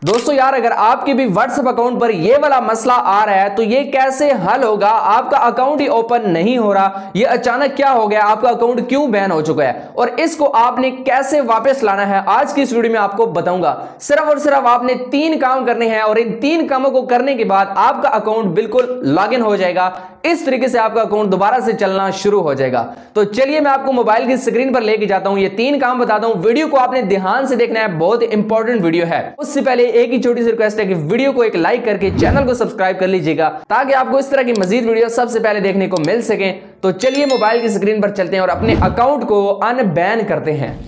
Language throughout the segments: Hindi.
दोस्तों यार, अगर आपके भी व्हाट्सएप अकाउंट पर ये वाला मसला आ रहा है तो ये कैसे हल होगा। आपका अकाउंट ही ओपन नहीं हो रहा, ये अचानक क्या हो गया, आपका अकाउंट क्यों बैन हो चुका है और इसको आपने कैसे वापस लाना है, आज की इस वीडियो में आपको बताऊंगा। सिर्फ और सिर्फ आपने 3 काम करने हैं और इन 3 कामों को करने के बाद आपका अकाउंट बिल्कुल लॉगिन हो जाएगा। इस तरीके से आपका अकाउंट दोबारा से चलना शुरू हो जाएगा। तो चलिए मैं आपको मोबाइल की स्क्रीन पर लेके जाता हूं, ये 3 काम बताता हूं। वीडियो को आपने ध्यान से देखना है, बहुत इंपॉर्टेंट वीडियो है। उससे पहले एक ही छोटी सी रिक्वेस्ट है कि वीडियो को एक लाइक करके चैनल को सब्सक्राइब कर लीजिएगा ताकि आपको इस तरह की मजीद वीडियो सबसे पहले देखने को मिल सके। तो चलिए मोबाइल की स्क्रीन पर चलते हैं और अपने अकाउंट को अनबैन करते हैं।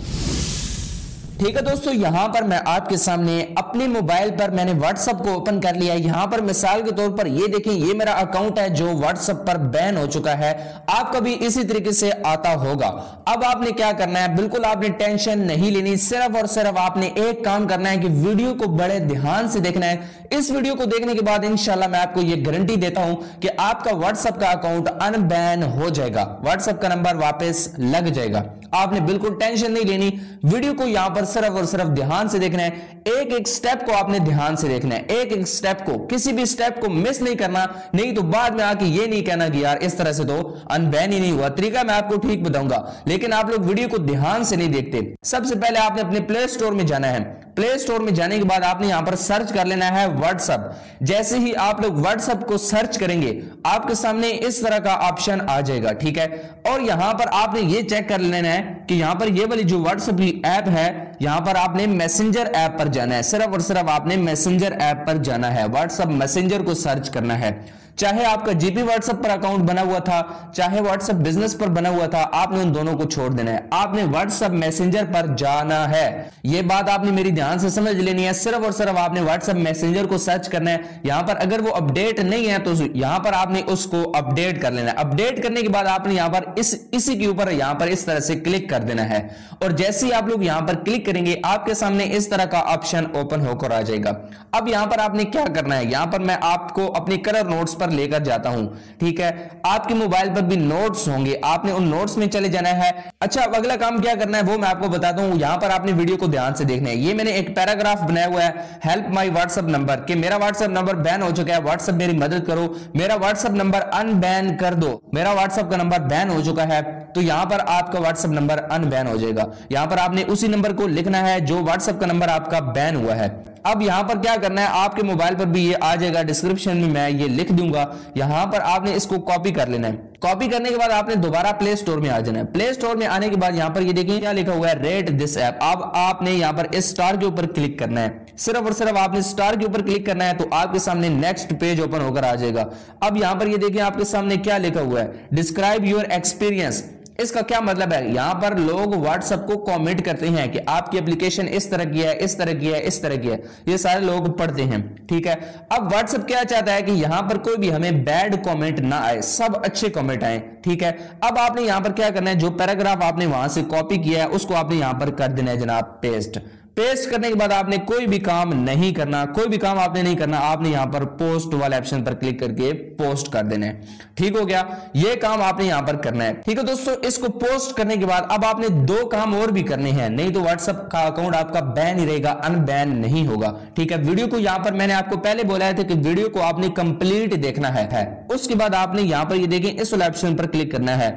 ठीक है दोस्तों, यहां पर मैं आपके सामने अपने मोबाइल पर मैंने व्हाट्सएप को ओपन कर लिया है। यहां पर मिसाल के तौर पर ये देखें, ये मेरा अकाउंट है जो व्हाट्सएप पर बैन हो चुका है। आपका भी इसी तरीके से आता होगा। अब आपने क्या करना है, बिल्कुल आपने टेंशन नहीं लेनी, सिर्फ और सिर्फ आपने एक काम करना है कि वीडियो को बड़े ध्यान से देखना है। इस वीडियो को देखने के बाद इंशाल्लाह मैं आपको यह गारंटी देता हूं कि आपका व्हाट्सएप का अकाउंट अनबैन हो जाएगा, व्हाट्सएप का नंबर वापस लग जाएगा। आपने बिल्कुल टेंशन नहीं लेनी, वीडियो को यहां पर सिर्फ और सिर्फ ध्यान से देखना है। एक एक स्टेप को आपने ध्यान से देखना है, एक एक स्टेप को, किसी भी स्टेप को मिस नहीं करना, नहीं तो बाद में आके ये नहीं कहना कि यार इस तरह से तो अनबैन ही नहीं हुआ। तरीका मैं आपको ठीक बताऊंगा, लेकिन आप लोग वीडियो को ध्यान से नहीं देखते। सबसे पहले आपने अपने प्ले स्टोर में जाना है। प्ले स्टोर में जाने के बाद आपने यहां पर सर्च कर लेना है व्हाट्सएप। जैसे ही आप लोग व्हाट्सएप को सर्च करेंगे आपके सामने इस तरह का ऑप्शन आ जाएगा, ठीक है। और यहां पर आपने ये चेक कर लेना है कि यहां पर ये वाली जो व्हाट्सएप की ऐप है, यहां पर आपने मैसेंजर ऐप पर जाना है। सिर्फ और सिर्फ आपने मैसेंजर ऐप पर जाना है, व्हाट्सएप मैसेंजर को सर्च करना है। चाहे आपका जीपी व्हाट्सएप पर अकाउंट बना हुआ था, चाहे व्हाट्सएप बिजनेस पर बना हुआ था, आपने उन दोनों को छोड़ देना है। आपने व्हाट्सएप मैसेंजर पर जाना है। यह बात आपने मेरी ध्यान से समझ लेनी है। सिर्फ और सिर्फ आपने व्हाट्सएप मैसेंजर को सर्च करना है। यहां पर अगर वो अपडेट नहीं है तो यहां पर आपने उसको अपडेट कर लेना है। अपडेट करने के बाद आपने यहां पर इसी के ऊपर यहां पर इस तरह से क्लिक कर देना है। और जैसे ही आप लोग यहां पर क्लिक करेंगे आपके सामने इस तरह का ऑप्शन ओपन होकर आ जाएगा। अब यहां पर आपने क्या करना है, यहां पर मैं आपको अपने कलर नोट्स पर लेकर जाता हूं, ठीक है। आपके मोबाइल पर भी नोट्स होंगे, आपने उन नोट्स में चले जाना है। अच्छा, अगला काम क्या करना है वो मैं आपको बताता हूं। यहां पर आपने वीडियो को ध्यान से देखना है। ये मैंने एक पैराग्राफ बनाया हुआ है, हेल्प माय व्हाट्सएप नंबर, कि मेरा व्हाट्सएप नंबर बैन हो चुका है, व्हाट्सएप मेरी मदद करो, मेरा व्हाट्सएप नंबर अनबैन कर दो, मेरा व्हाट्सएप का नंबर बैन हो चुका है। तो यहां पर आपका व्हाट्सएप नंबर अनबैन हो जाएगा। यहां पर आपने उसी नंबर को लिखना है जो व्हाट्सएप का नंबर आपका बैन हुआ है। अब यहां पर क्या करना है, आपके मोबाइल पर भी ये आ जाएगा, डिस्क्रिप्शन में मैं ये लिख दूंगा। यहां पर आपने इसको कॉपी कर लेना है। कॉपी करने के बाद आपने दोबारा प्ले स्टोर में आ जाना है। प्ले स्टोर में आने के बाद यहां पर ये देखिए क्या लिखा हुआ है, रेट दिस ऐप। अब आपने यहां पर इस स्टार के ऊपर क्लिक करना है। सिर्फ और सिर्फ आपने स्टार के ऊपर क्लिक करना है तो आपके सामने नेक्स्ट पेज ओपन होकर आ जाएगा। अब यहां पर ये देखिए आपके सामने क्या लिखा हुआ है, डिस्क्राइब योर एक्सपीरियंस। इसका क्या मतलब है, यहां पर लोग व्हाट्सएप को कमेंट करते हैं कि आपकी एप्लीकेशन इस तरह की है, इस तरह की है, इस तरह की है, ये सारे लोग पढ़ते हैं, ठीक है। अब व्हाट्सएप क्या चाहता है कि यहां पर कोई भी हमें बैड कमेंट ना आए, सब अच्छे कमेंट आए, ठीक है। अब आपने यहां पर क्या करना है, जो पैराग्राफ आपने वहां से कॉपी किया है उसको आपने यहां पर कर देना है जनाब पेस्ट। पेस्ट करने के बाद आपने कोई भी काम नहीं करना, कोई भी काम आपने नहीं करना, आपने यहां पर पोस्ट वाले ऑप्शन पर क्लिक करके पोस्ट कर देना है। ठीक हो गया, ये काम आपने यहां पर करना है, ठीक है दोस्तों। इसको पोस्ट करने के बाद अब आपने 2 काम और भी करने हैं, नहीं तो व्हाट्सएप का अकाउंट आपका बैन ही रहेगा, अनबैन नहीं होगा, ठीक है। वीडियो को यहां पर मैंने आपको पहले बोला था कि वीडियो को आपने कंप्लीट देखना है। उसके बाद आपने यहां पर ये देखें इस वाले ऑप्शन पर क्लिक करना है,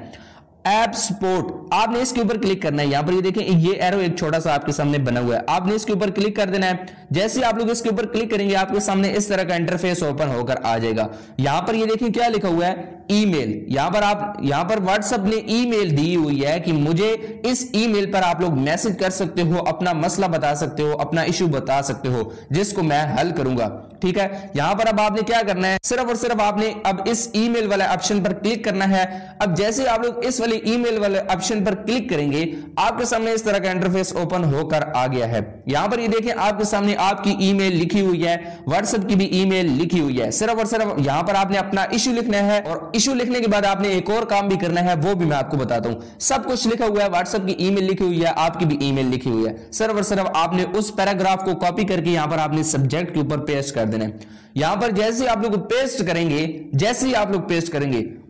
ऐप सपोर्ट, आपने इसके ऊपर क्लिक करना है। यहां पर ये देखें ये एरो एक छोटा सा आपके सामने बना हुआ है, आपने इसके ऊपर क्लिक कर देना है। जैसे आप लोग इसके ऊपर क्लिक करेंगे आपके सामने इस तरह का इंटरफेस ओपन होकर आ जाएगा। यहां पर ये देखें क्या लिखा हुआ है, ईमेल। यहां पर व्हाट्सएप ने ईमेल दी हुई है कि मुझे इस ईमेल पर आप लोग मैसेज कर सकते हो, अपना मसला बता सकते हो, अपना इशू बता सकते हो, जिसको मैं हल करूंगा, ठीक है। यहां पर अब आपने क्या करना है, सिर्फ और सिर्फ आपने अब इस ईमेल वाले ऑप्शन पर क्लिक करना है। अब जैसे आप लोग इस वाले ईमेल वाले ऑप्शन पर क्लिक करेंगे आपके सामने इस तरह का इंटरफेस ओपन होकर आ गया है। यहां पर ये देखें आपके सामने आपकी ईमेल लिखी हुई है, व्हाट्सएप की भी ईमेल लिखी हुई है। सिर्फ और सिर्फ यहां पर आपने अपना इशू लिखना है और इशू लिखने के बाद आपने एक और काम भी करना है, वो भी मैं आपको बताता हूं। सब कुछ लिखा हुआ है, व्हाट्सएप की ईमेल लिखी हुई है, आपकी भी ईमेल लिखी हुई है। सिर्फ और सिर्फ आपने उस पैराग्राफ को कॉपी करके यहां पर आपने सब्जेक्ट के ऊपर पेस्ट कर देना है। यहां पर जैसे आप लोग पेस्ट करेंगे, जैसे ही आप लोग पेस्ट करेंगे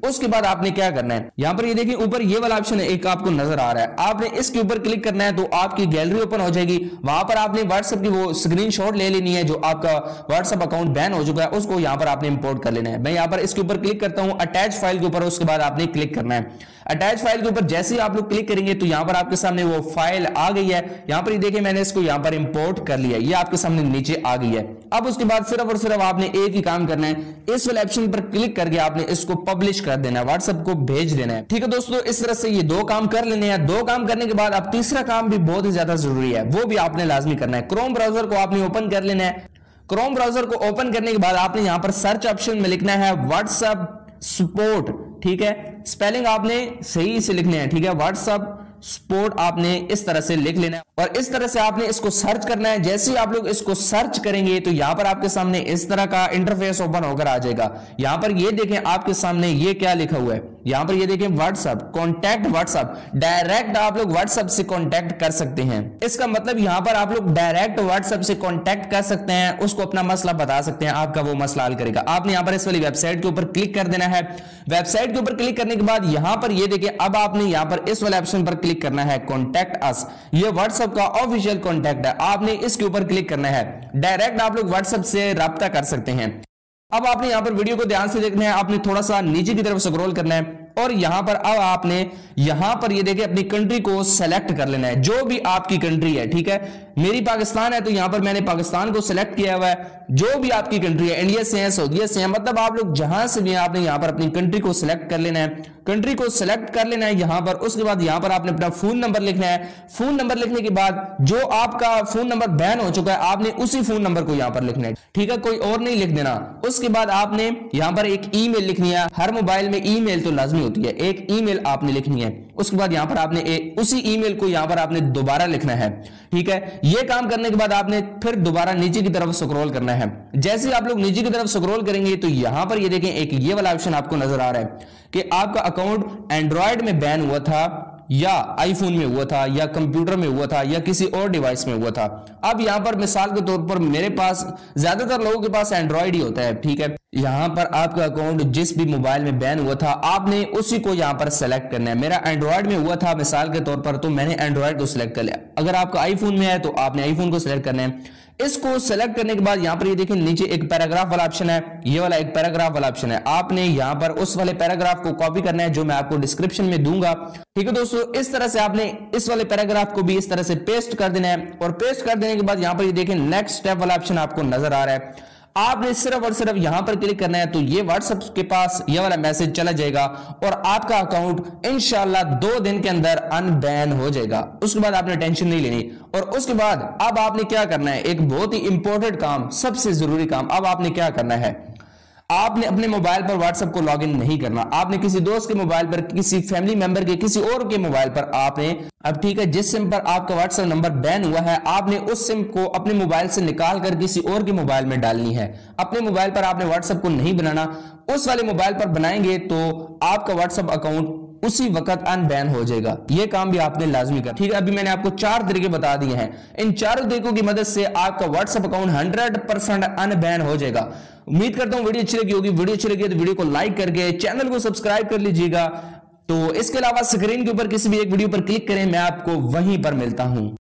उसके बाद आपने क्या करना है, यहां पर ये देखिए ऊपर ये वाला ऑप्शन है एक आपको नजर आ रहा है, आपने इसके ऊपर क्लिक करना है तो आपकी गैलरी ओपन हो जाएगी। वहां पर आपने व्हाट्सएप की वो स्क्रीनशॉट ले लेनी है जो आपका व्हाट्सएप अकाउंट बैन हो चुका है, उसको यहां पर आपने इंपोर्ट कर लेना है। मैं यहां पर इसके ऊपर क्लिक करता हूं अटैच फाइल के ऊपर, उसके बाद आपने क्लिक करना है। अटैच फाइल के ऊपर जैसे ही आप लोग क्लिक करेंगे तो यहां पर आपके सामने वो फाइल आ गई है। यहां पर देखिए मैंने इसको यहां पर इंपोर्ट कर लिया, ये आपके सामने नीचे आ गई है। अब उसके बाद सिर्फ और सिर्फ आपने एक ही काम करना है, इस वाले ऑप्शन पर क्लिक करके आपने इसको पब्लिश कर देना है, व्हाट्सएप को भेज देना है। ठीक है दोस्तों, इस तरह से ये दो काम कर लेने हैं। दो काम करने के बाद अब तीसरा काम भी बहुत ही ज्यादा जरूरी है, वो भी आपने लाजमी करना है। क्रोम ब्राउजर को आपने ओपन कर लेना है। क्रोम ब्राउजर को ओपन करने के बाद आपने यहां पर सर्च ऑप्शन में लिखना है व्हाट्सएप सपोर्ट। ठीक है, स्पेलिंग आपने सही से लिखने हैं। ठीक है, व्हाट्सएप सपोर्ट आपने इस तरह से लिख लेना है और इस तरह से आपने इसको सर्च करना है। जैसे ही आप लोग इसको सर्च करेंगे तो यहां पर आपके सामने इस तरह का इंटरफेस ओपन होकर आ जाएगा। यहां पर ये देखें आपके सामने ये क्या लिखा हुआ है, यहां पर ये देखें व्हाट्सएप कॉन्टैक्ट व्हाट्सएप, डायरेक्ट आप लोग व्हाट्सएप से कॉन्टैक्ट कर सकते हैं। इसका मतलब यहां पर आप लोग डायरेक्ट व्हाट्सएप से कॉन्टैक्ट कर सकते हैं, उसको अपना मसला बता सकते हैं, आपका वो मसला हल करेगा। आपने यहां पर इस वाली वेबसाइट के ऊपर क्लिक कर देना है। वेबसाइट के ऊपर क्लिक करने के बाद यहां पर ये देखिए अब आपने यहां पर इस वाले ऑप्शन पर क्लिक करना है कॉन्टैक्ट अस, ये व्हाट्सएप का ऑफिशियल कॉन्टैक्ट है, आपने इसके ऊपर क्लिक करना है। डायरेक्ट आप लोग व्हाट्सएप से राब्ता कर सकते हैं। अब आपने यहां पर वीडियो को ध्यान से देखना है, आपने थोड़ा सा नीचे की तरफ स्क्रॉल करना है और यहां पर अब आपने यहां पर ये देखिए अपनी कंट्री को सेलेक्ट कर लेना है, जो भी आपकी कंट्री है। ठीक है, मेरी पाकिस्तान है तो यहां पर मैंने पाकिस्तान को सिलेक्ट किया हुआ है। जो भी आपकी कंट्री है, इंडिया से है, सऊदीया से है, मतलब आप लोग जहां से भी आपने यहां पर अपनी कंट्री को सिलेक्ट कर लेना है। कंट्री को सिलेक्ट कर लेना है यहां पर, उसके बाद यहां पर आपने अपना फोन नंबर लिखना है। फोन नंबर लिखने के बाद जो आपका फोन नंबर बैन हो चुका है आपने उसी फोन नंबर को यहां पर लिखना है। ठीक है, कोई और नहीं लिख देना। उसके बाद आपने यहां पर एक ईमेल लिखनी है, हर मोबाइल में ईमेल तो लाजमी होती है, एक ईमेल आपने लिखनी है। उसके बाद यहां पर आपने उसी ईमेल को यहां पर आपने दोबारा लिखना है। ठीक है, ये काम करने के बाद आपने फिर दोबारा नीचे की तरफ स्क्रॉल करना है। जैसे ही आप लोग नीचे की तरफ स्क्रॉल करेंगे तो यहां पर ये देखें एक ये वाला ऑप्शन आपको नजर आ रहा है कि आपका अकाउंट एंड्रॉयड में बैन हुआ था या आईफोन में हुआ था या कंप्यूटर में हुआ था या किसी और डिवाइस में हुआ था। अब यहां पर मिसाल के तौर पर मेरे पास, ज्यादातर लोगों के पास एंड्रॉयड ही होता है। ठीक है, यहां पर आपका अकाउंट जिस भी मोबाइल में बैन हुआ था आपने उसी को यहां पर सेलेक्ट करना है। मेरा एंड्रॉयड में हुआ था मिसाल के तौर पर, तो मैंने एंड्रॉयड को सिलेक्ट कर लिया। अगर आपका आईफोन में है तो आपने आईफोन को सिलेक्ट करना है। इसको सेलेक्ट करने के बाद यहां पर ये देखिए नीचे एक पैराग्राफ वाला ऑप्शन है, ये वाला एक पैराग्राफ वाला ऑप्शन है। आपने यहां पर उस वाले पैराग्राफ को कॉपी करना है जो मैं आपको डिस्क्रिप्शन में दूंगा। ठीक है दोस्तों, इस तरह से आपने इस वाले पैराग्राफ को भी इस तरह से पेस्ट कर देना है और पेस्ट कर देने के बाद यहां पर ये देखिए नेक्स्ट स्टेप वाला ऑप्शन आपको नजर आ रहा है। आपने सिर्फ और सिर्फ यहां पर क्लिक करना है तो ये व्हाट्सएप के पास ये वाला मैसेज चला जाएगा और आपका अकाउंट इंशाल्लाह 2 दिन के अंदर अनबैन हो जाएगा। उसके बाद आपने टेंशन नहीं लेनी। और उसके बाद अब आपने क्या करना है, एक बहुत ही इंपॉर्टेंट काम, सबसे जरूरी काम, अब आपने क्या करना है, आपने अपने मोबाइल पर व्हाट्सएप को लॉगिन नहीं करना। आपने किसी दोस्त के मोबाइल पर, किसी फैमिली मेंबर के, किसी और के मोबाइल पर आपने, अब ठीक है, जिस सिम पर आपका व्हाट्सएप नंबर बैन हुआ है आपने उस सिम को अपने मोबाइल से निकाल कर किसी और के मोबाइल में डालनी है। अपने मोबाइल पर आपने व्हाट्सएप को नहीं बनाना, उस वाले मोबाइल पर बनाएंगे तो आपका व्हाट्सएप अकाउंट उसी वक्त अनबैन हो जाएगा। यह काम भी आपने लाजमी कर। ठीक है, अभी मैंने आपको 4 तरीके बता दिए हैं। इन चारों तरीकों की मदद से आपका व्हाट्सएप अकाउंट 100% अनबैन हो जाएगा। उम्मीद करता हूं वीडियो अच्छी लगी होगी। वीडियो अच्छी लगी तो वीडियो को लाइक करके चैनल को सब्सक्राइब कर लीजिएगा। तो इसके अलावा स्क्रीन के ऊपर किसी भी एक वीडियो पर क्लिक करें, मैं आपको वहीं पर मिलता हूं।